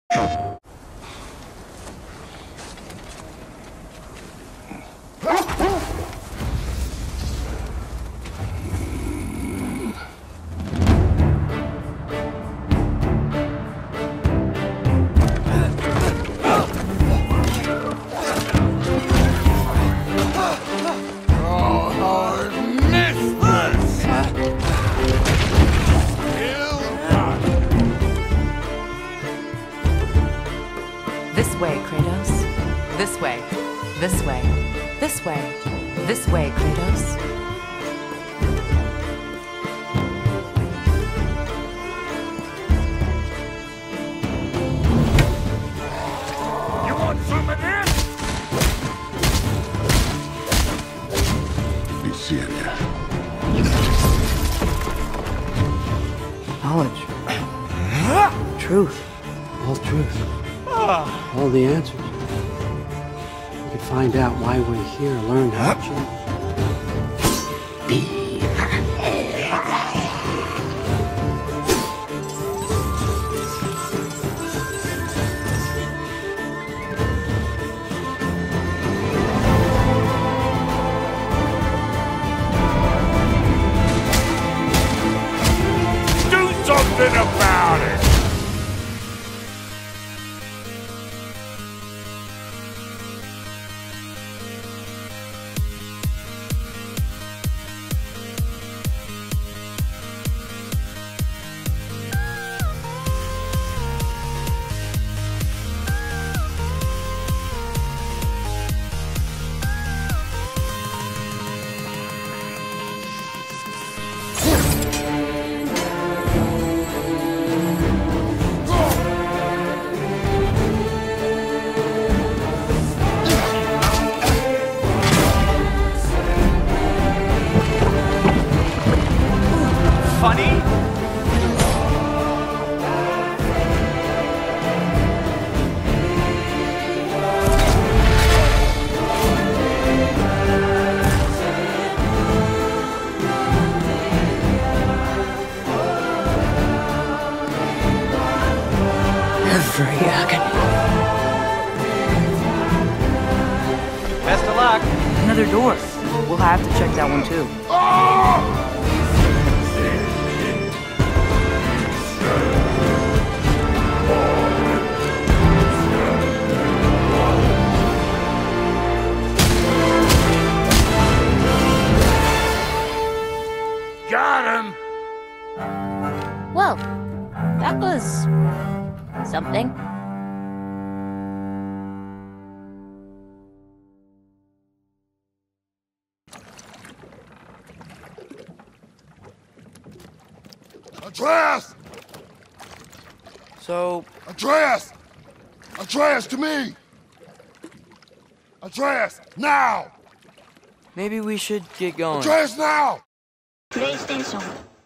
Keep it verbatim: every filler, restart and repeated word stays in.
This way, Kratos. This way. This way. This way. This way, Kratos. You want some of this? Be seeing ya. Knowledge. Truth. All truth. All the answers. We could find out why we're here, learn how to change. Be. Do something about it! Funny? Every agony. Best of luck. Another door. We'll have to check that one too. Got him! Well, that was something. Andreas! So, Andreas! Andreas, to me! Andreas, now! maybe we should get going. Andreas, now! PlayStation.